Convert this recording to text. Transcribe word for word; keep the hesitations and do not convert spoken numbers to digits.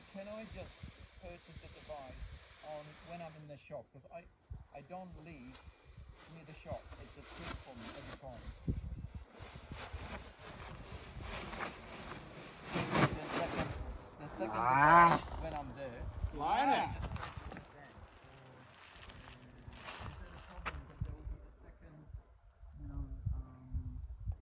can I just purchase the device on when I'm in the shop? Because I, I don't leave near the shop. It's a trick for me every time. The second, the second Ah. device when I'm there. Line it.